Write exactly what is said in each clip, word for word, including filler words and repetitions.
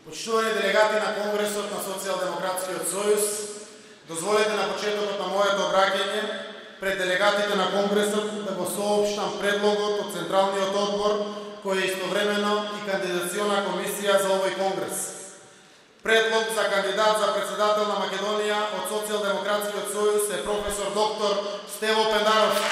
Почитувани делегати на Конгресот на Социјалдемократскиот сојуз, дозволете на почетокот на моето обраќање пред делегатите на Конгресот да го соопштам предлогот од Централниот одбор, кој е истовремено и кандидациона комисија за овој Конгрес. Предлог за кандидат за председател на Македонија од Социјалдемократскиот сојуз е професор доктор Стево Пендаровски.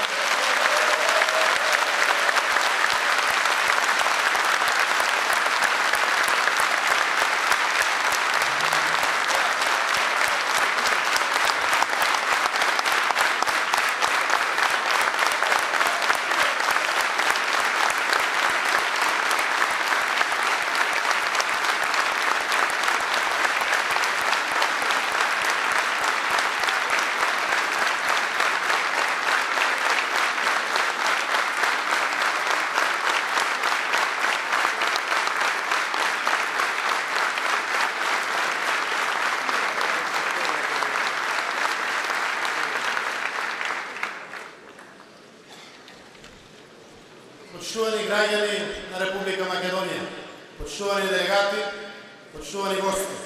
Почитувани граѓани на Република Македонија, почитувани делегати, почитувани гости.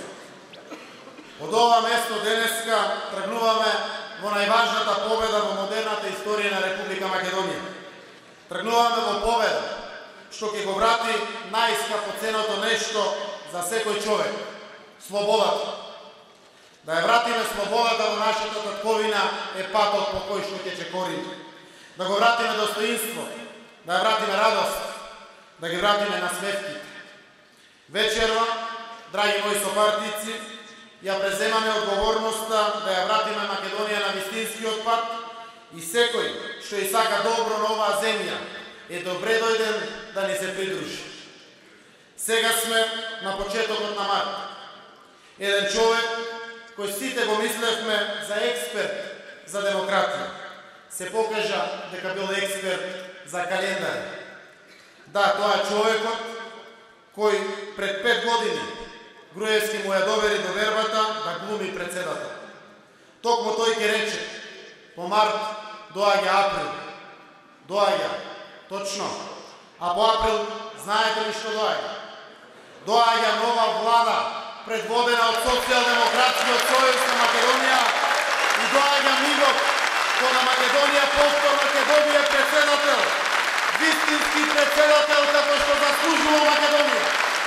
Од ова место денеска тргнуваме во најважната победа во модерната историја на Република Македонија. Тргнуваме во победа што ќе го врати најскапоценото нешто за секој човек – слободата. Да ја вратиме слободата во нашата татковина е патот по кој што ќе чекорим. Да го вратиме достоинството, да ја вратиме радост, да ги вратиме насмевките. Вечерва, драги мои сопартици, ја преземаме одговорноста да ја вратиме Македонија на вистинскиот пат и секој што и сака добро на оваа земја е добре дојден да ни се придружи. Сега сме на почетокот на март. Еден човек кој сите го мислевме за експерт за демократија, се покажа дека бил експерт за календари. Да, тоа е човекот кој пред пет години Груевски му ја довери довербата да глуми председател. Токму тој ќе рече, по март доаѓа април. Доаѓа, точно. А по април, знаете ли што доаѓа? Доаѓа нова влада, предводена од Социјалдемократскиот сојуз на Македонија и доаѓа мигот кога Македонија повторно ќе добие председател, вистински председател како што заслужува Македонија.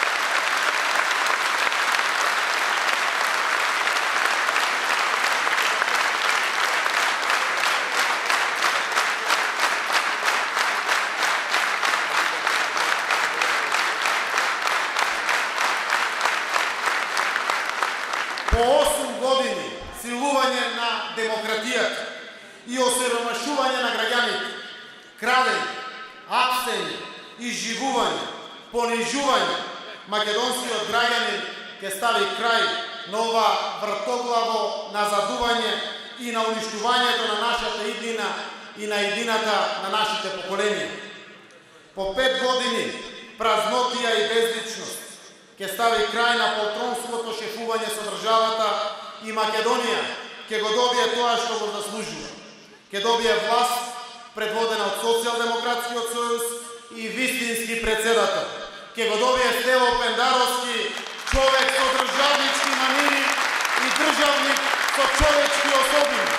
По осум години силување на демократијата и осиромашување на граѓаните, крадење, апсење, изживување, понижување, македонскиот граѓанин ќе стави крај на ова вртоглаво назадување и на уништувањето на нашата иднина и на иднината на нашите поколенија. По пет години празнотија и безличност ќе стави крај на полтронското шефување со државата и Македонија ќе го добие тоа што го заслужува. Ќе добие власт предводена од Социјалдемократскиот сојуз и вистински председател. Ќе го добие Стево Пендаровски, човек со државнички манири и државник со човечки особини.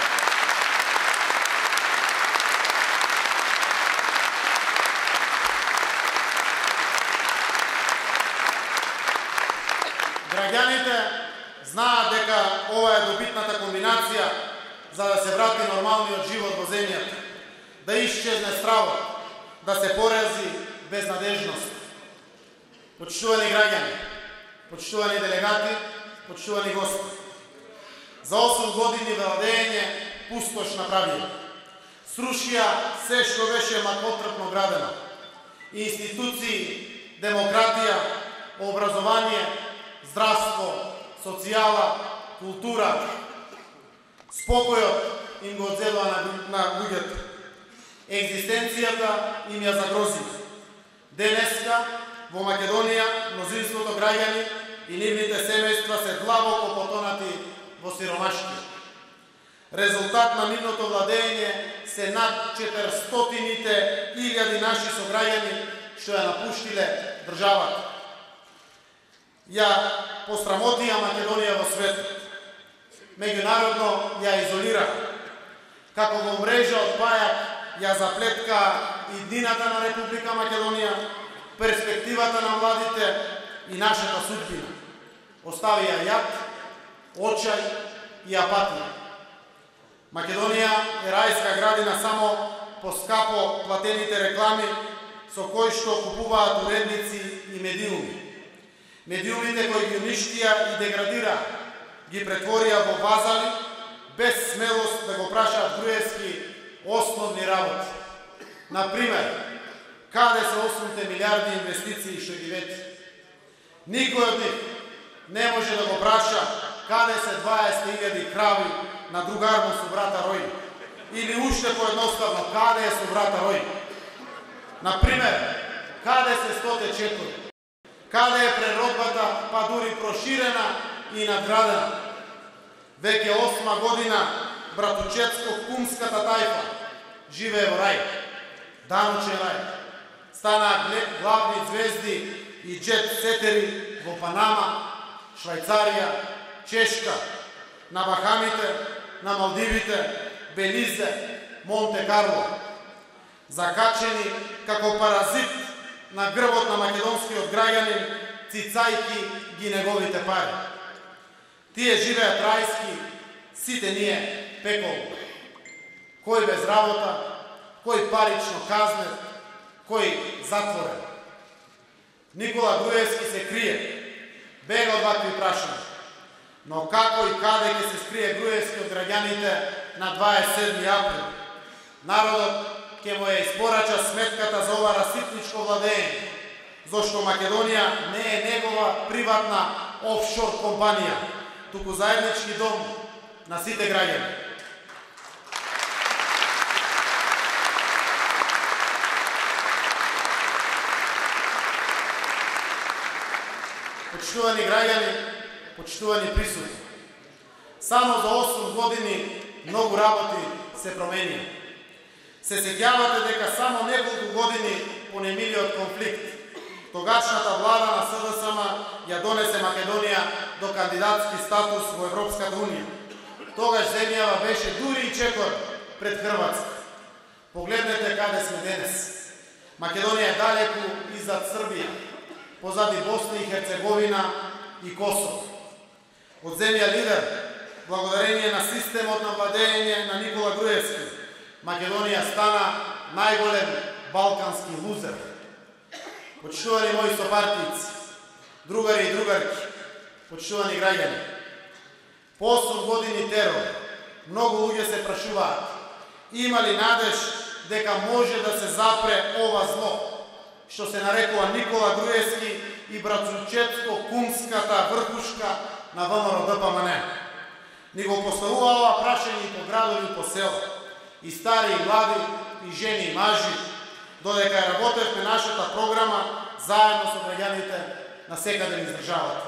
Граѓаните знаат дека ова е добитната комбинација за да се врати нормалниот живот во земјата, да исчезне стравот, да се порази безнадежност. Почитувани граѓани, почитувани делегати, почитувани гости, за осум години владење пустош направија. Срушија се што беше макотрпно градено. Институции, демократија, образование, здравство, социјала, култура. Спокојот им го одзедува на луѓето. Екзистенцијата им ја загрози. Денеска во Македонија мнозинството граѓани и нивните семејства се длабоко потонати во сиромаштија. Резултат на нивното владење се над четиристотините илјади наши сограѓани што ја напуштиле државата. ја посрамотија Македонија во светот. Меѓународно ја изолира. Како во мрежа од пајак ја заплетка иднината на Република Македонија, перспективата на младите и нашата судбина. Остави ја јад, очај и апатија. Македонија е рајска градина само по скапо платените реклами со кои што купуваат уредници и медиуми. Медиумите кои ги уништија и деградираа, ги претворија во вазали, без смелост да го прашаат Груевски основни работи. Например, каде се осумте милиарди инвестиции што ги вети? Никој од нив не може да го праша каде се дваесет илјади крави на другарно со брата Рој. Или уште поедноставно, каде е со брата Рој? Например, каде се стоте четвори? Каде е преродбата, па дури проширена и надградена? Веќе осма година братучетско-кумската тајфа живее во рај, данучен рај. Станаа главни звезди и джет сетери во Панама, Швајцарија, Чешка, на Бахамите, на Малдивите, Белизе, Монте Карло. Закачени како паразит на грбот на македонскиот граѓанин, цицајки ги неговите пари. Тие живеат рајски, сите ние пеколно. Кој без работа, кој парично казнет, кој затворен. Никола Груевски се крие, бега од вакви прашања. Но како и каде ќе се скрие Груевски од граѓаните на дваесет и седми април? Народот ќе му ја испорача сметката за ова расипничко владење, зашто Македонија не е негова приватна офшор компанија, туку заеднички дом на сите граѓани. Почитувани граѓани, почитувани присутни, само за осум години многу работи се променија. Се сеќавате дека само неколку години по немилиот конфликт тогашната влада на СДСМ ја донесе Македонија до кандидатски статус во Европската унија. Тогаш земјава беше дури и чекор пред Хрватска. Погледнете каде сме денес. Македонија е далеку иззад Србија, позади Босна и Херцеговина и Косово. Од земја лидер, благодарение на системот на владење на Никола Груевски, Македонија стана најголем балкански лузер. Почитувани мои сопартици, другари и другарки, почитувани граѓани, по осум години терор, многу луѓе се прашуваат, има ли надеж дека може да се запре ова зло, што се нарекува Никола Груевски и братучетско-кумската врхушка на ВМРО-ДПМН. Ни го поставува ова прашање и по градови и по села, и стари и млади, и жени и мажи, додека ја работевме нашата програма заедно со граѓаните на секаде низ државата.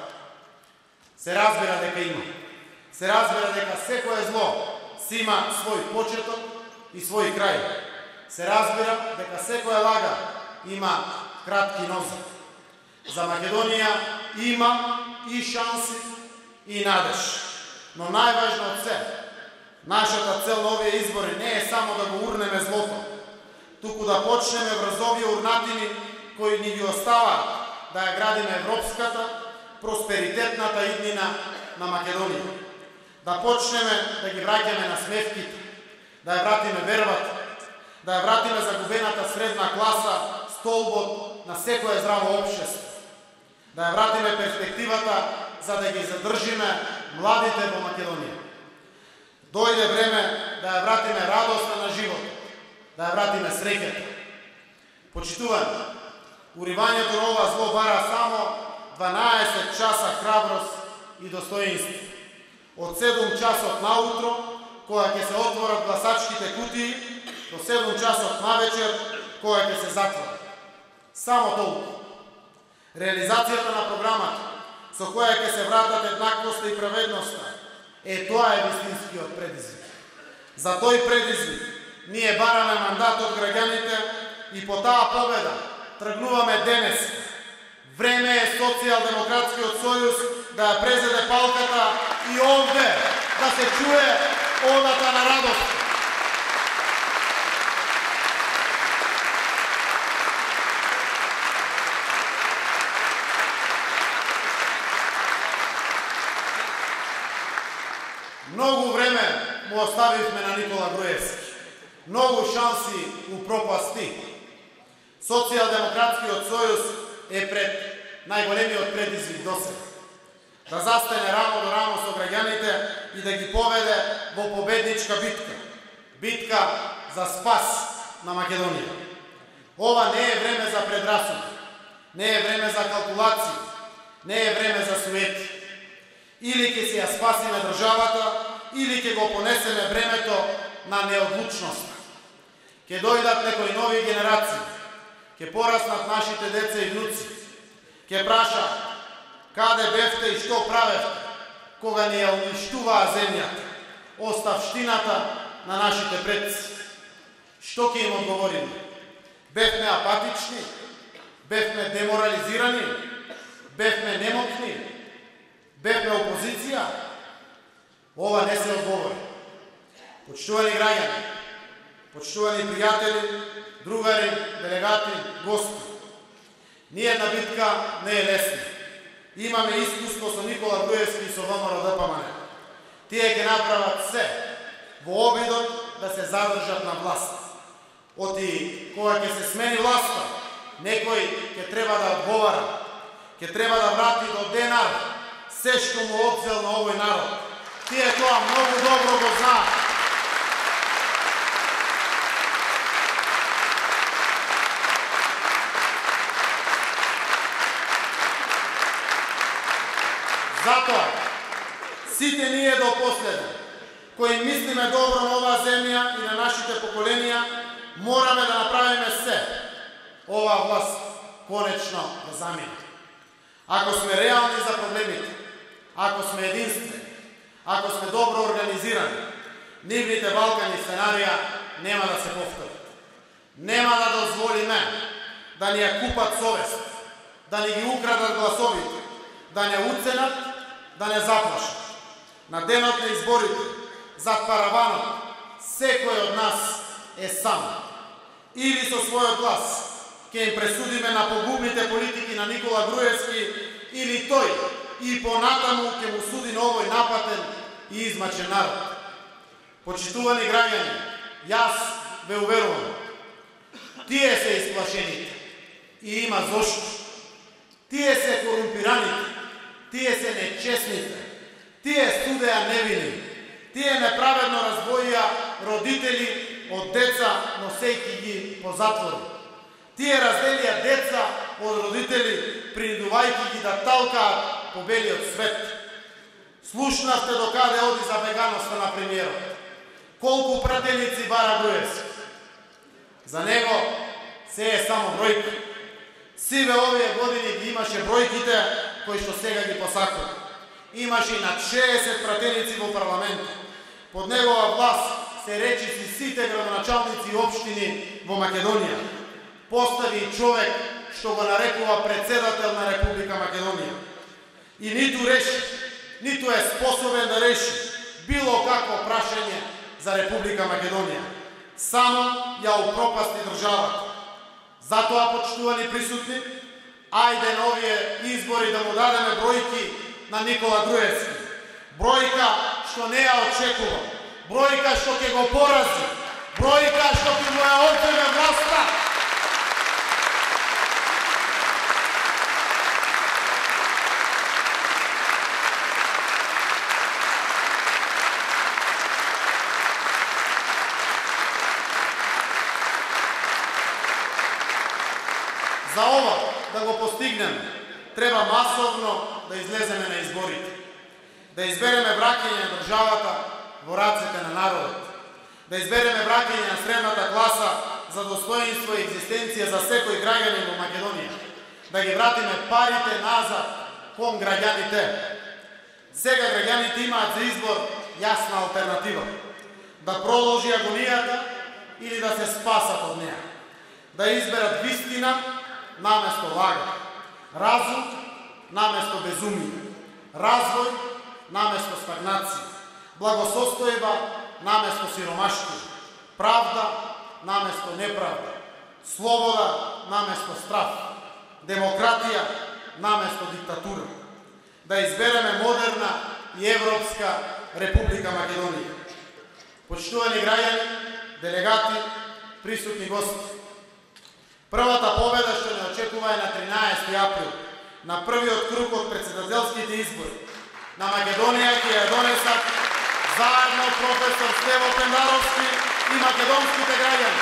Се разбира дека има. Се разбира дека секое зло си има свој почеток и свој крај. Се разбира дека секоја лага има кратки нозе. За Македонија има и шанси и надеж. Но најважно од се, нашата цел на овие избори не е само да го урнеме злото, туку да почнеме врз овие урнатини кои ни ги оставаат да ја градиме европската, просперитетната иднина на Македонија. Да почнеме да ги враќаме на смевките, да ја вратиме вербата, да ја вратиме загубената средна класа, столбот на секое здраво општество, да ја вратиме перспективата за да ги задржиме младите во Македонија. Дојде време да ја вратиме радоста на живот, да ја вратиме среќата. Почитувани, уривањето на ова зло бара само дванаесет часа храброст и достоинство. Од седум часот наутро, кога ќе се отворат гласачките кутии, до седум часот навечер, кога ќе се затворат. Само толку. Реализацијата на програмата, со која ќе се вратат еднаквоста и праведноста, е тоа е вистинскиот предизвик. За тој предизвик ние бараме мандат од граѓаните и по таа победа тргнуваме денес, Време е Социјалдемократскиот сојуз да ја презеде палката и овде да се чуе одата на радост. Многу време му оставивме на Никола Груевски. Многу шанси упропасти. Социјалдемократскиот сојуз е пред најголемиот предизвик досега. Да застане рамо до рамо со граѓаните и да ги поведе во победничка битка. Битка за спас на Македонија. Ова не е време за предрасуди. Не е време за калкулации. Не е време за суети. Или ќе си ја спасиме државата, или ќе го понесеме бремето на неодлучност. Ќе дојдат некои нови генерации, ќе пораснат нашите деца и внуци, ќе праша каде бевте и што правевте, кога ни ја уништуваа земјата, оставштината на нашите предци. Што ќе им одговориме? Бевме апатични, бевме деморализирани, бевме немотни, бевме опозиција? Ова не се одговори. Почитувани граѓани, почитувани пријатели, другари, делегати, гости, ниедна битка не е лесна. Имаме искуство со Никола Груевски и со ВМРО-ДПМН. Тие ќе направат се во обидот да се задржат на власт. Оти кога ќе се смени власта, некој ќе треба да одговара, ќе треба да врати до денар се што му одзел на овој народ. Тие тоа многу добро го знаат. Затоа, сите ние до последно, кои мислиме добро на оваа земја и на нашите поколенија, мораме да направиме се оваа власт конечно да замине. Ако сме реални за проблемите, ако сме единствени, ако сме добро организирани, нивните Балкани сценарија нема да се повторат. Нема да дозволиме да ни ја купат совест, да ни ги украдат гласовите, да не уценат, да не заплашат. На денот на изборите, зад параванот, секој од нас е сам. Или со својот глас ќе им пресудиме на погубните политики на Никола Груевски, или тој и понатаму ќе му суди на овој напатен и измачен народ. Почитувани граѓани, јас ве уверувам, тие се исплашените и има зошто. Тие се корумпираните, тие се нечестните, тие студеа невини, тие неправедно раздвоија родители од деца, носејќи ги по затвори. Тие разделија деца од родители, принудувајќи ги да талкаат по белиот свет. Слушнавте до каде оди забеганоста на премиерот. Колку пратеници бара Груевски. За него се е само бројка. Сиве овие години ги имаше бројките кои што сега ги посакува. Имаше и над шеесет пратеници во парламентот. Под негова власт се речиси сите градоначалници и општини во Македонија. Постави човек што го нарекува председател на Република Македонија. И ниту реши, ниту е способен да реши било какво прашање за Република Македонија. Само ја упропасти државата. Затоа, почитувани присутни, ајде на овие избори да му дадеме бројки на Никола Груевски. Бројка што не ја очекува. Бројка што ќе го порази. Бројка што ќе му ја одземе власта. За ова да го постигнеме, треба масовно да излеземе на изборите. Да избереме враќање на државата во рацете на народот. Да избереме враќање на средната класа за достоинство и екзистенција за секој граѓанин во Македонија. Да ги вратиме парите назад кон граѓаните. Сега граѓаните имаат за избор јасна алтернатива. Да продолжи агонијата или да се спасат од неа. Да изберат вистина наместо лага. Разум наместо безумие. Развој наместо стагнација. Благосостојба наместо сиромаштија. Правда наместо неправда. Слобода наместо страх. Демократија наместо диктатура. Да избереме модерна и европска Република Македонија. Почитувани граѓани, делегати, присутни гости. Првата победа што не очекува е на тринаесети април, на првиот круг од претседателските избори. На Македонија ќе ја донесат заедно професор Стево Пендаровски и македонските граѓани.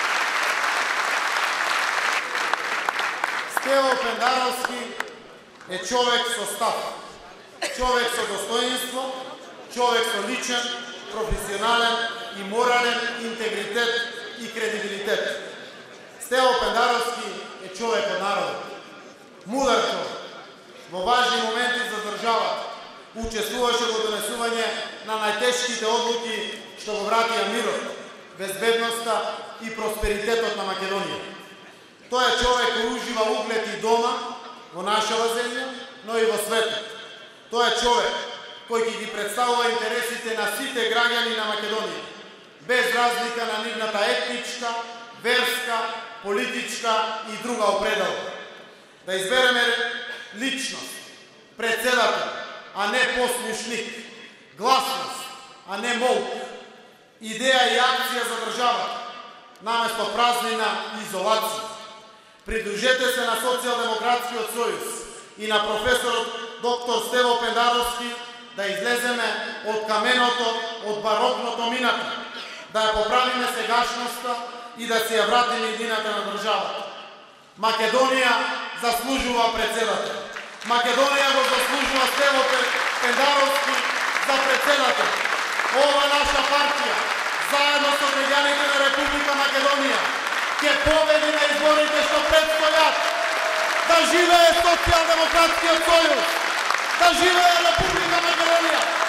Стево Пендаровски е човек со став, човек со достоинство, човек со личен, професионален и морален интегритет и кредибилитет. Стево Пендаровски е човек од народот. Мудар човек. Во важни моменти за државата учествуваше во донесување на најтешките одлуки што го вратија мирот, безбедноста и просперитетот на Македонија. Тој е човек кој ужива углед и дома во нашава земја, но и во светот. Тој е човек кој ќе ги представува интересите на сите граѓани на Македонија, без разлика на нивната етничка, верска, политичка и друга определба. Да избереме личност, председател, а не послушник, гласност, а не молк, идеја и акција за државата, наместо празнина и изолација. Придружете се на Социјалдемократскиот сојуз и на професорот доктор Стево Пендаровски да излеземе од каменото, од барокното минато, да ја поправиме сегашноста и да се ја вратиме едината на државата. Македонија заслужува председател. Македонија го заслужува Стево Пендаровски за председател. Ова наша партија, заедно со граѓаните на Република Македонија, ќе победи на изборите што предстојат. Да живее Социјалдемократскиот сојуз! Да живее Република Македонија!